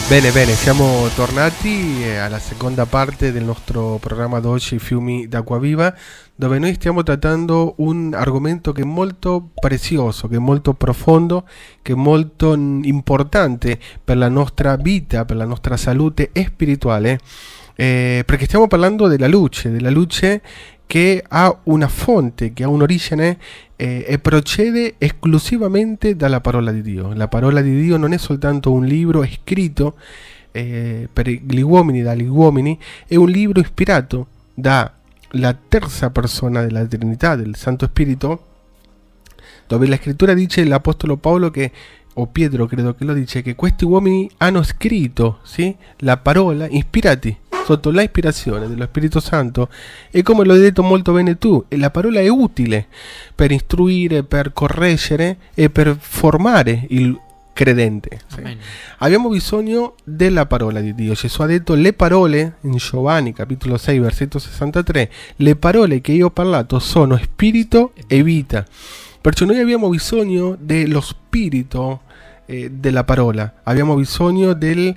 Bene, bene, siamo tornati alla seconda parte del nostro programma d'oggi, Fiumi d'acqua viva, dove noi stiamo trattando un argomento che è molto prezioso, che è molto profondo, che è molto importante per la nostra vita, per la nostra salute spirituale, perché stiamo parlando della luce che ha una fonte, che ha un'origine e procede esclusivamente dalla parola di Dio. La parola di Dio non è soltanto un libro scritto per gli uomini, dagli uomini, è un libro ispirato dalla terza persona della Trinità, del Santo Spirito, dove la scrittura dice, l'Apostolo Paolo che, o Pietro credo che lo dice, che questi uomini hanno scritto, sì, la parola ispirati sotto la ispirazione dello Spirito Santo, e come lo hai detto molto bene tu, la parola è utile per istruire, per correggere e per formare il credente. Sì. Abbiamo bisogno della parola di Dio. Gesù ha detto le parole, in Giovanni capitolo 6 versetto 63, le parole che io ho parlato sono spirito e vita. Perciò noi abbiamo bisogno dello spirito della parola, abbiamo bisogno del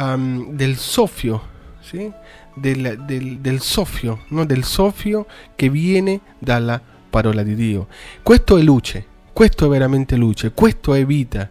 soffio, sì? del soffio, no? Del soffio che viene dalla parola di Dio. Questo è luce, questo è veramente luce, questo è vita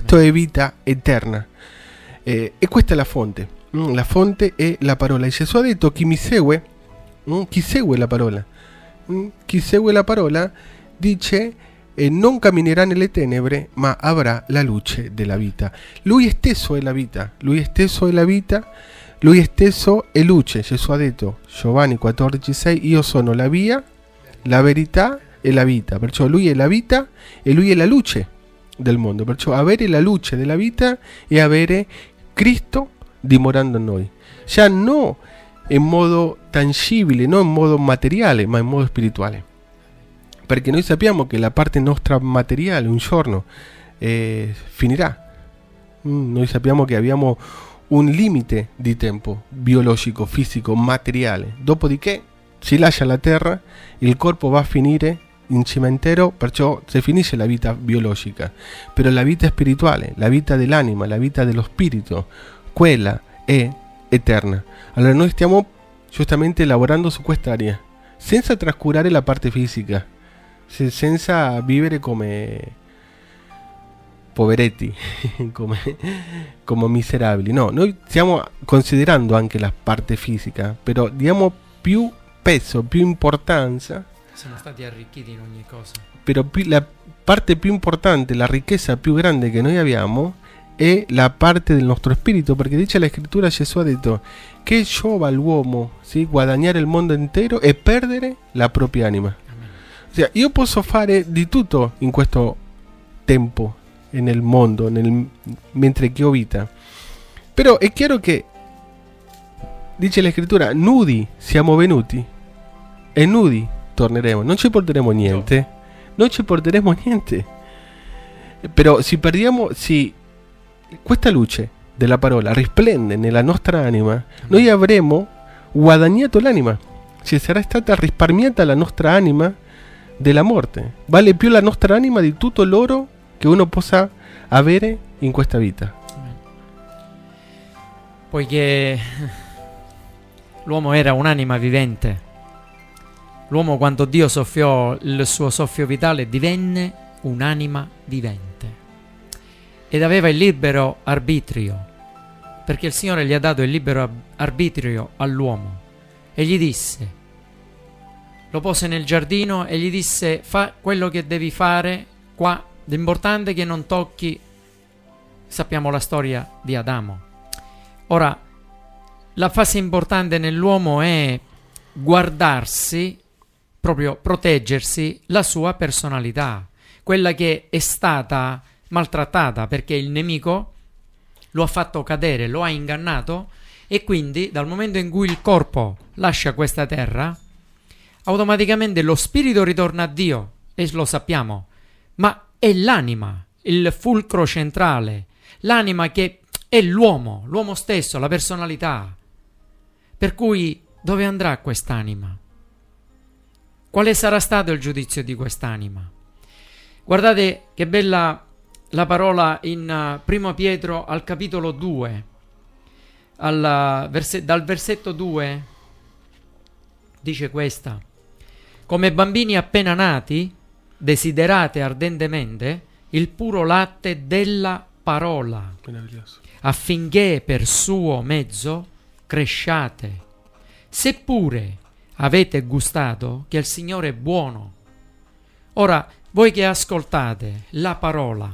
eterna, e questa è la fonte. La fonte è la parola, e Gesù ha detto chi mi segue, chi segue la parola, chi segue la parola dice non camminerà nelle tenebre ma avrà la luce della vita. Lui stesso è la vita, lui stesso è la vita, lui stesso è luce. Gesù ha detto, Giovanni 14,6, io sono la via, la verità e la vita. Perciò lui è la vita e lui è la luce del mondo. Perciò avere la luce della vita è avere Cristo dimorando in noi. Già non in modo tangibile, non in modo materiale, ma in modo spirituale. Perché noi sappiamo che la parte nostra materiale un giorno finirà. Noi sappiamo che abbiamo un limite di tempo biologico, fisico, materiale. Dopodiché si lascia la terra, il corpo va a finire in cimitero, perciò si finisce la vita biologica. Però la vita spirituale, la vita dell'anima, la vita dello spirito, quella è eterna. Allora noi stiamo giustamente lavorando su quest'area, senza trascurare la parte fisica, senza vivere come poveretti, come miserabili. No, noi stiamo considerando anche la parte fisica, però diamo più peso, più importanza. Siamo stati arricchiti in ogni cosa. Però la parte più importante, la ricchezza più grande che noi abbiamo è la parte del nostro spirito, perché dice la scrittura, Gesù ha detto che giova all'uomo, sì, guadagnare il mondo intero e perdere la propria anima. Cioè, io posso fare di tutto in questo tempo, nel mondo, mentre che ho vita. Però è chiaro che, dice la scrittura, nudi siamo venuti e nudi torneremo. Non ci porteremo niente. Non ci porteremo niente. Però se perdiamo, se questa luce della parola risplende nella nostra anima, noi avremo guadagnato l'anima. Ci sarà stata risparmiata la nostra anima della morte. Vale più la nostra anima di tutto l'oro che uno possa avere in questa vita. Poiché l'uomo era un'anima vivente, l'uomo, quando Dio soffiò il suo soffio vitale, divenne un'anima vivente ed aveva il libero arbitrio, perché il Signore gli ha dato il libero arbitrio all'uomo e gli disse, lo pose nel giardino e gli disse, fa quello che devi fare qua, l'importante è che non tocchi. Sappiamo la storia di Adamo. Ora, la fase importante nell'uomo è guardarsi, proprio proteggersi, la sua personalità, quella che è stata maltrattata perché il nemico lo ha fatto cadere, lo ha ingannato, e quindi dal momento in cui il corpo lascia questa terra, automaticamente lo spirito ritorna a Dio, e lo sappiamo, ma è l'anima, il fulcro centrale, l'anima che è l'uomo stesso, la personalità. Per cui dove andrà quest'anima? Quale sarà stato il giudizio di quest'anima? Guardate che bella la parola in Primo Pietro al capitolo 2. dal versetto 2 dice questa: come bambini appena nati desiderate ardentemente il puro latte della parola, affinché per suo mezzo cresciate, seppure avete gustato che il Signore è buono. Ora, voi che ascoltate la parola,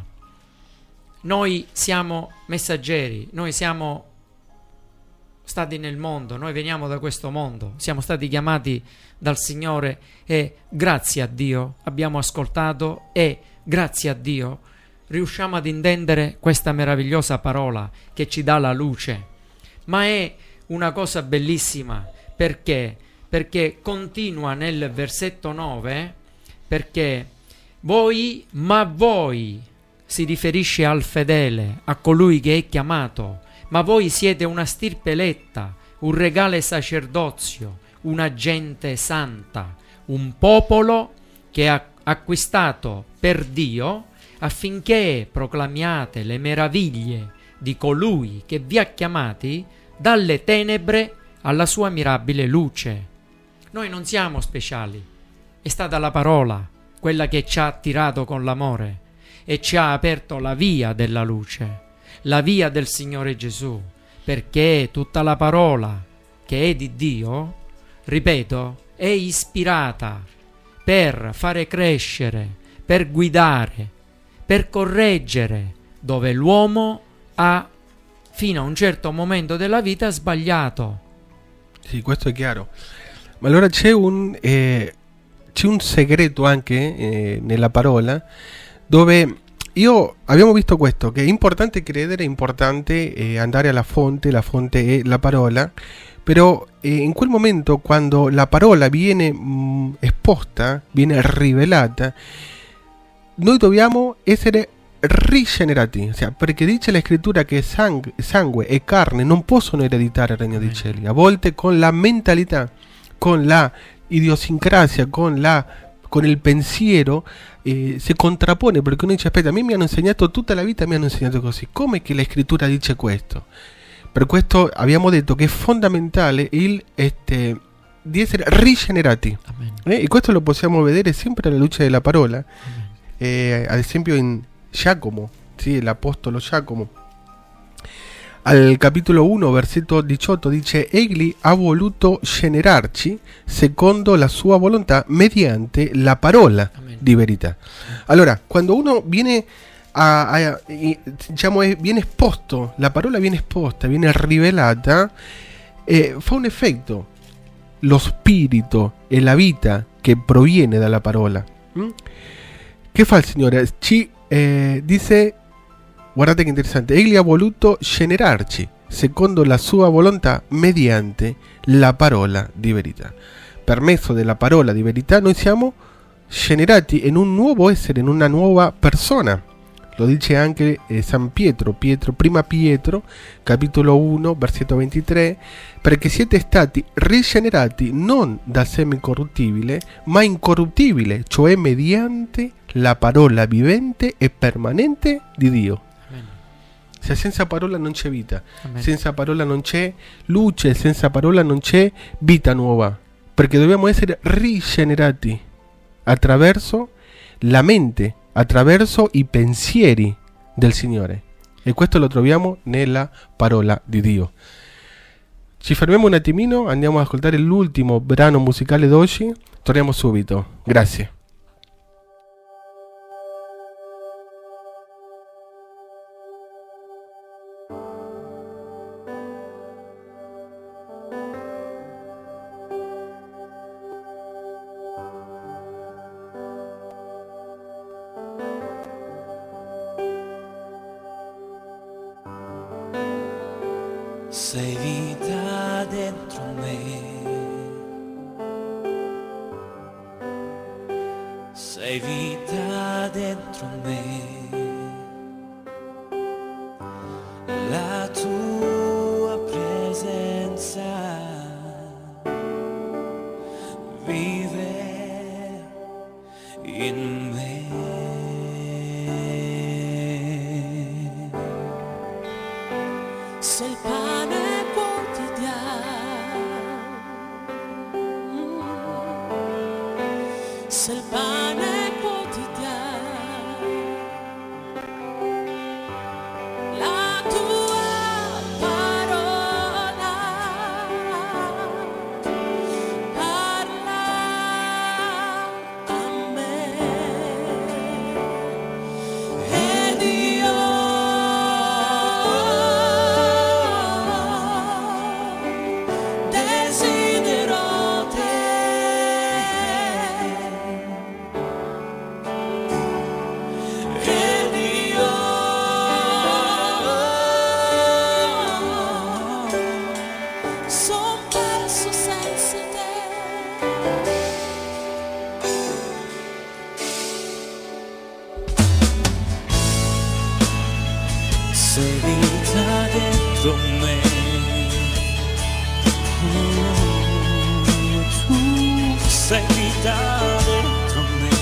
noi siamo messaggeri, noi siamo stati nel mondo, noi veniamo da questo mondo, siamo stati chiamati dal Signore e grazie a Dio abbiamo ascoltato e grazie a Dio riusciamo ad intendere questa meravigliosa parola che ci dà la luce. Ma è una cosa bellissima perché continua nel versetto 9, perché voi si riferisce al fedele, a colui che è chiamato, ma voi siete una stirpe eletta, un regale sacerdozio, una gente santa, un popolo che ha acquistato per Dio, affinché proclamiate le meraviglie di colui che vi ha chiamati dalle tenebre alla sua mirabile luce. Noi non siamo speciali, è stata la parola quella che ci ha attirato con l'amore e ci ha aperto la via della luce, la via del Signore Gesù, perché tutta la parola che è di Dio, ripeto, è ispirata per fare crescere, per guidare, per correggere dove l'uomo ha fino a un certo momento della vita sbagliato. Sì, questo è chiaro. Ma allora c'è un segreto anche nella parola, dove abbiamo visto questo, che è importante credere, è importante andare alla fonte, la fonte è la parola, però in quel momento quando la parola viene esposta, viene rivelata, noi dobbiamo essere rigenerati, perché dice la scrittura che sangue e carne non possono ereditare il regno dei cieli. A volte con la mentalità, con la idiosincrasia, con il pensiero si contrappone, perché uno dice: aspetta, a me mi hanno insegnato tutta la vita, mi hanno insegnato così, come che la scrittura dice questo? Per questo abbiamo detto che è fondamentale di essere rigenerati, e questo lo possiamo vedere sempre alla luce della parola. Ad esempio in Giacomo, sì, l'apostolo Giacomo, al capitolo 1 versetto 18 dice: egli ha voluto generarci secondo la sua volontà mediante la parola di verità. Allora, quando uno viene viene esposto, la parola viene esposta, viene rivelata, fa un effetto. Lo spirito e la vita che proviene dalla parola. Che fa il Signore? Ci dice, guardate che interessante, egli ha voluto generarci secondo la sua volontà mediante la parola di verità. Per mezzo della parola di verità noi siamo generati in un nuovo essere, in una nuova persona. Lo dice anche San Pietro, prima Pietro, capitolo 1, versetto 23, perché siete stati rigenerati non da seme corruttibile, ma incorruttibile, cioè mediante la parola vivente e permanente di Dio. Amen. Se senza parola non c'è vita, Amen. Senza parola non c'è luce, senza parola non c'è vita nuova, perché dobbiamo essere rigenerati attraverso la mente, attraverso i pensieri del Signore, e questo lo troviamo nella parola di Dio. Ci fermiamo un attimino, andiamo ad ascoltare l'ultimo brano musicale d'oggi, torniamo subito. Grazie. Sei vita dentro me, sei vita dentro me, la tua presenza vive in me. Sei il pane se il pane quotidiano, la tua parola parla a me ed io desidero te. Ed io son perso senza te. Sei vita dentro me, tu sei vita dentro me,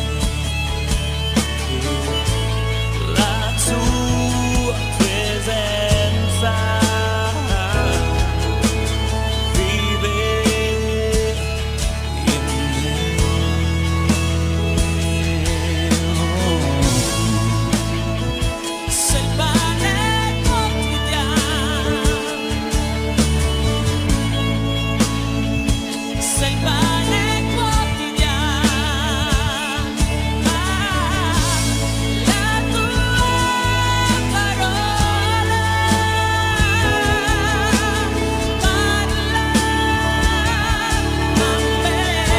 la tua presenza vive in me. Se il pane quotidiano, se il pane quotidiano, la tua parola parla a me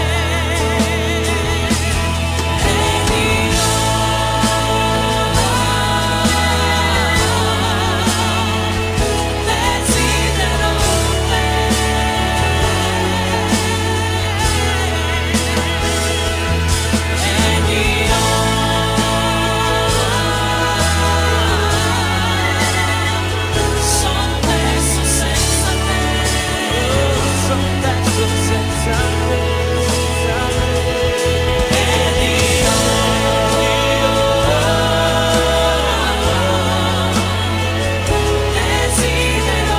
ed io desidero te. Ed io son perso senza te. Son perso senza te. Ed io desidero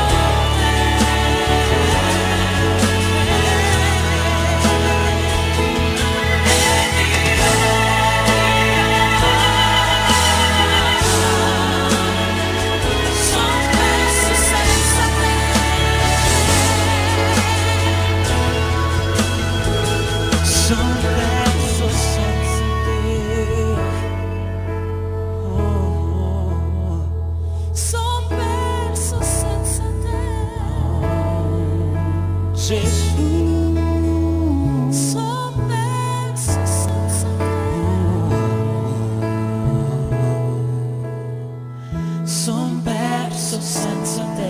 son perso senza te. Son perso senza te. Son perso senza te. Gesù. Son perso senza te. Son perso senza te.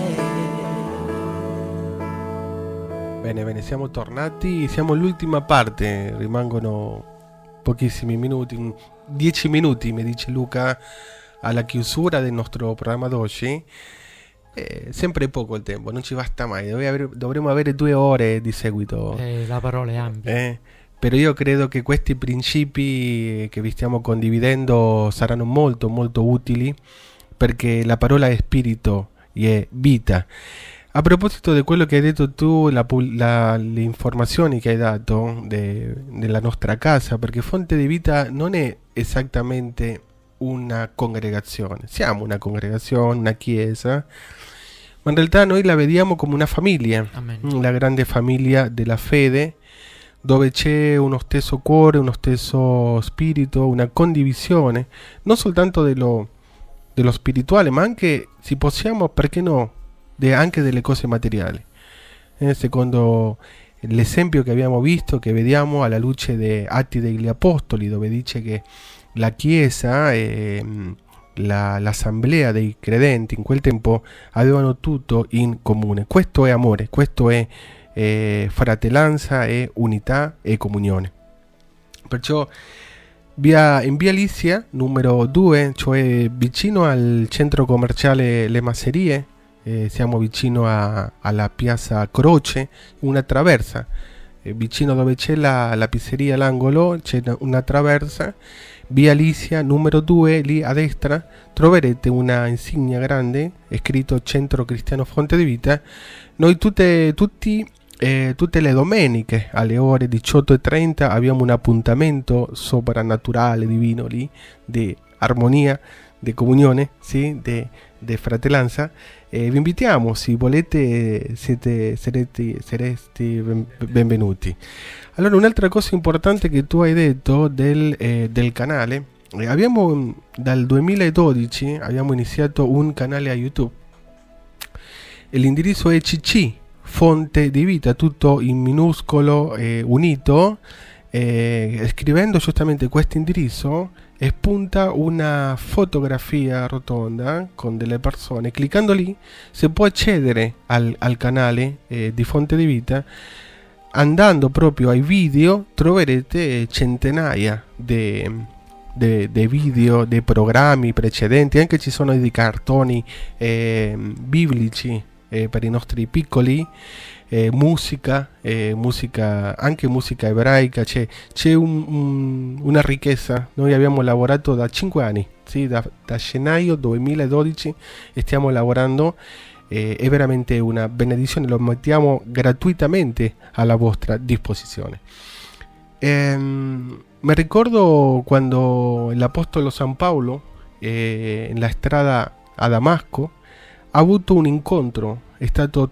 Bene, siamo tornati, siamo all'ultima parte, rimangono pochissimi minuti, 10 minuti mi dice Luca alla chiusura del nostro programma d'oggi. Sempre poco il tempo, non ci basta mai, dovremmo avere 2 ore di seguito. La parola è ampia. Però io credo che questi principi che vi stiamo condividendo saranno molto molto utili, perché la parola è spirito e è vita. A proposito di quello che hai detto tu, le informazioni che hai dato della nostra casa, perché Fonte di Vita non è esattamente una congregazione, siamo una congregazione, una chiesa, ma in realtà noi la vediamo come una famiglia, Amen. la grande famiglia della fede, dove c'è uno stesso cuore, uno stesso spirito, una condivisione, non soltanto dello spirituale, ma anche, se possiamo, perché no, anche delle cose materiali. Secondo l'esempio che abbiamo visto, che vediamo alla luce dei Atti degli Apostoli, dove dice che la Chiesa e l'assemblea dei credenti in quel tempo avevano tutto in comune. Questo è amore, questo è fratellanza, è unità e comunione. Perciò in via Lizia numero 2, cioè vicino al centro commerciale Le Masserie, siamo vicino alla piazza Croce, una traversa, vicino dove c'è la pizzeria all'angolo c'è una traversa, via Lizia numero 2, lì a destra troverete una insignia grande scritto Centro Cristiano Fonte di Vita. Noi tutti tutte le domeniche alle ore 18:30 abbiamo un appuntamento soprannaturale divino lì di armonia, di comunione, sì, di fratellanza. Vi invitiamo, se volete, sarete benvenuti. Allora, un'altra cosa importante che tu hai detto del canale, abbiamo dal 2012 abbiamo iniziato un canale a YouTube. E l'indirizzo è CC Fonte di Vita, tutto in minuscolo, unito. Scrivendo giustamente questo indirizzo spunta una fotografia rotonda con delle persone. Cliccando lì si può accedere al canale di Fonte di Vita. Andando proprio ai video troverete centinaia di video, dei programmi precedenti, anche ci sono dei cartoni biblici per i nostri piccoli, musica, anche musica ebraica. C'è una ricchezza. Noi abbiamo lavorato da 5 anni, sì, da gennaio 2012 stiamo lavorando. È veramente una benedizione, lo mettiamo gratuitamente alla vostra disposizione. Mi ricordo quando l'Apostolo San Paolo, nella strada a Damasco, ha avuto un incontro, è stato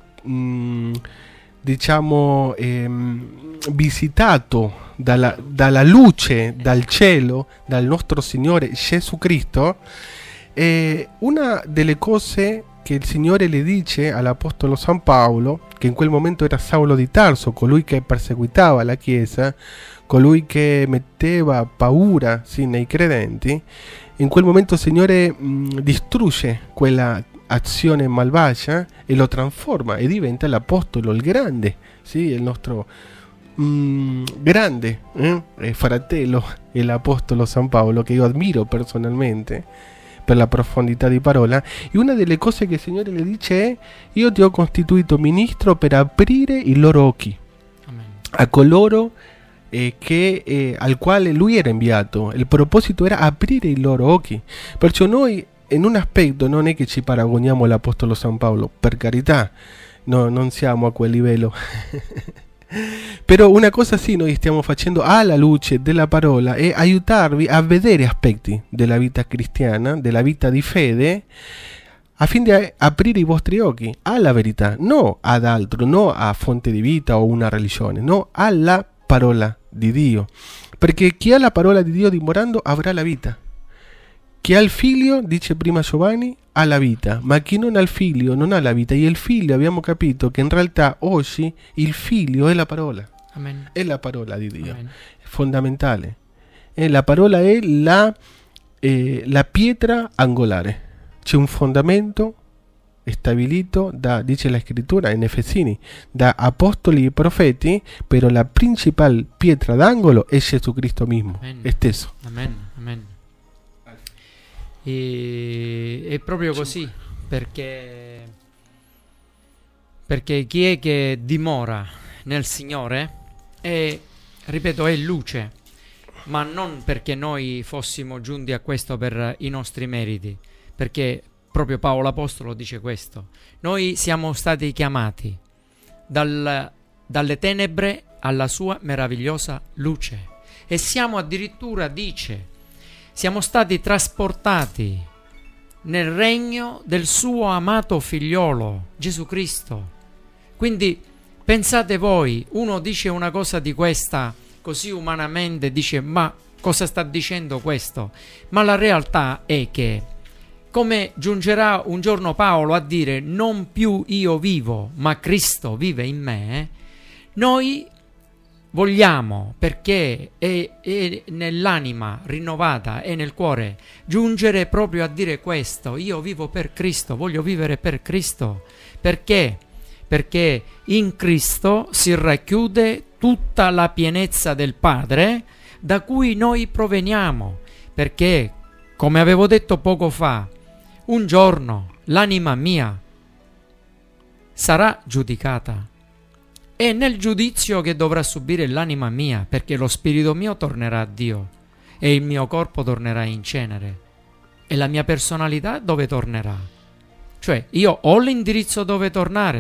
diciamo visitato dalla luce, dal cielo, dal nostro Signore Gesù Cristo. Una delle cose che il Signore le dice all'Apostolo San Paolo, che in quel momento era Saulo di Tarso, colui che perseguitava la Chiesa, colui che metteva paura, sì, nei credenti, in quel momento il Signore distrugge quella azione malvagia e lo trasforma e diventa l'Apostolo, il grande, sì, il nostro grande fratello, l'Apostolo San Paolo, che io ammiro personalmente per la profondità di parola. E una delle cose che il Signore le dice è: io ti ho costituito ministro per aprire i loro occhi. Amen. A coloro al quale lui era inviato. Il proposito era aprire i loro occhi. Perciò noi in un aspetto non è che ci paragoniamo all'Apostolo San Paolo, per carità, no, non siamo a quel livello. Però una cosa sì noi stiamo facendo alla luce della parola è aiutarvi a vedere aspetti della vita cristiana, della vita di fede, affinché di aprire i vostri occhi alla verità, non ad altro, non a fonte di vita o una religione, no, alla parola di Dio. Perché chi ha la parola di Dio dimorando avrà la vita. Chi ha il figlio, dice prima Giovanni, ha la vita, ma chi non ha il figlio non ha la vita. E il figlio, abbiamo capito che in realtà oggi il figlio è la parola. Amen. È la parola di Dio. Amen. È fondamentale. E la parola è la pietra angolare. C'è un fondamento stabilito dice la scrittura in Efesini, da apostoli e profeti, però la principale pietra d'angolo è Gesù Cristo mismo, stesso. Amen. Amen. È proprio così, perché chi è che dimora nel Signore è, ripeto, è luce, ma non perché noi fossimo giunti a questo per i nostri meriti, perché proprio Paolo Apostolo dice questo: noi siamo stati chiamati dalle tenebre alla sua meravigliosa luce, e siamo addirittura, dice, siamo stati trasportati nel regno del suo amato figliolo, Gesù Cristo. Quindi pensate voi, uno dice una cosa di questa così umanamente, dice: ma cosa sta dicendo questo? Ma la realtà è che, come giungerà un giorno Paolo a dire: non più io vivo, ma Cristo vive in me, noi vogliamo, perché è nell'anima rinnovata e nel cuore, giungere proprio a dire questo: io vivo per Cristo, voglio vivere per Cristo. Perché? Perché in Cristo si racchiude tutta la pienezza del Padre da cui noi proveniamo. Perché, come avevo detto poco fa, un giorno l'anima mia sarà giudicata. È nel giudizio che dovrà subire l'anima mia, perché lo spirito mio tornerà a Dio e il mio corpo tornerà in cenere. E la mia personalità dove tornerà? Cioè, io ho l'indirizzo dove tornare,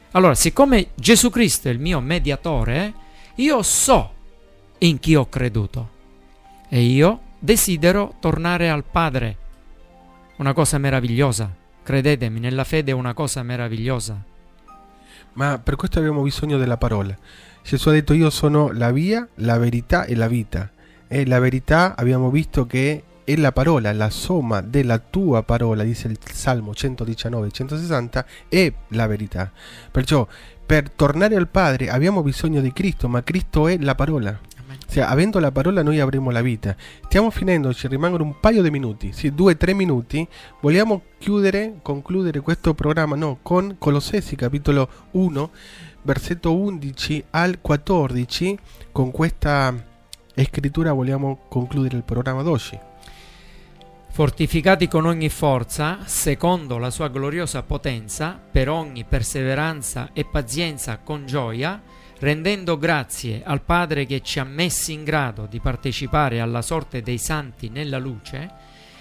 Allora, siccome Gesù Cristo è il mio mediatore, io so in chi ho creduto e io desidero tornare al Padre. Una cosa meravigliosa, credetemi, nella fede è una cosa meravigliosa. Ma per questo abbiamo bisogno della parola. Gesù ha detto: io sono la via, la verità e la vita. E la verità abbiamo visto che è la parola, la somma della tua parola, dice il Salmo 119-160, è la verità. Perciò per tornare al Padre abbiamo bisogno di Cristo, ma Cristo è la parola. Cioè, avendo la parola noi avremo la vita. Stiamo finendo, ci rimangono un paio di minuti, sì, 2-3 minuti. Vogliamo concludere questo programma con Colossesi capitolo 1, versetto 11 al 14. Con questa scrittura vogliamo concludere il programma d'oggi. Fortificati con ogni forza, secondo la sua gloriosa potenza, per ogni perseveranza e pazienza con gioia, rendendo grazie al Padre che ci ha messi in grado di partecipare alla sorte dei santi nella luce,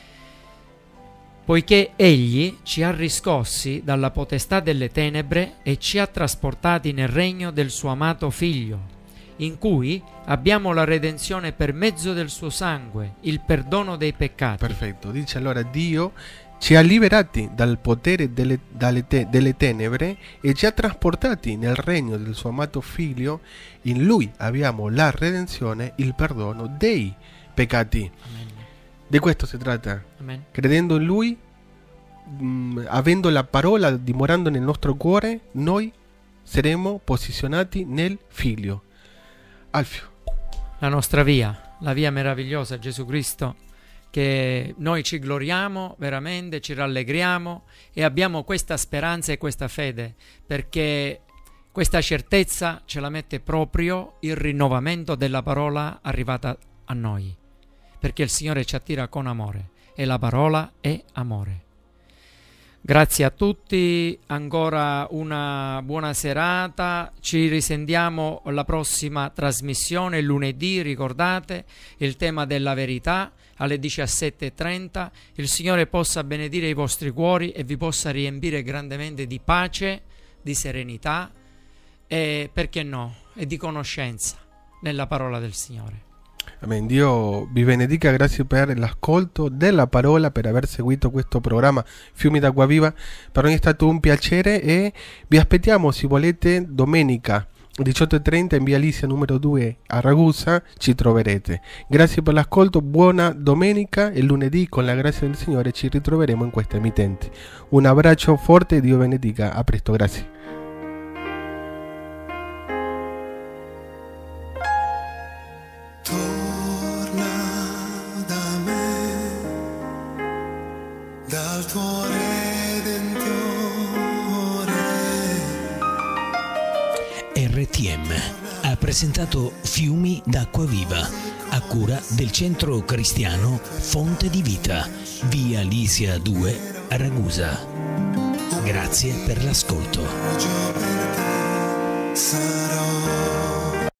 poiché Egli ci ha riscossi dalla potestà delle tenebre e ci ha trasportati nel regno del suo amato Figlio, in cui abbiamo la redenzione per mezzo del suo sangue, il perdono dei peccati. Perfetto, dice allora: Dio ci ha liberati dal potere delle tenebre e ci ha trasportati nel regno del suo amato Figlio. In Lui abbiamo la redenzione, il perdono dei peccati. Amen. Di questo si tratta. Amen. Credendo in Lui, avendo la parola dimorando nel nostro cuore, noi saremo posizionati nel Figlio. Alfio. La nostra via, la via meravigliosa, Gesù Cristo, che noi ci gloriamo veramente, ci rallegriamo e abbiamo questa speranza e questa fede, perché questa certezza ce la mette proprio il rinnovamento della parola arrivata a noi, perché il Signore ci attira con amore e la parola è amore. Grazie a tutti, ancora una buona serata, ci risentiamo alla prossima trasmissione lunedì, ricordate il tema della verità alle 17:30. Il Signore possa benedire i vostri cuori e vi possa riempire grandemente di pace, di serenità e, perché no, e di conoscenza nella parola del Signore. Amen. Dio vi benedica, grazie per l'ascolto della parola, per aver seguito questo programma Fiumi d'Acqua Viva. Per noi è stato un piacere e vi aspettiamo, se volete, domenica 18:30 in via Lisia numero 2 a Ragusa, ci troverete. Grazie per l'ascolto, buona domenica e lunedì con la grazia del Signore ci ritroveremo in questa emittente. Un abbraccio forte, Dio benedica, a presto, grazie. Dal tuo Redentore. RTM ha presentato Fiumi d'Acqua Viva a cura del Centro Cristiano Fonte di Vita, via Lisia 2 a Ragusa. Grazie per l'ascolto.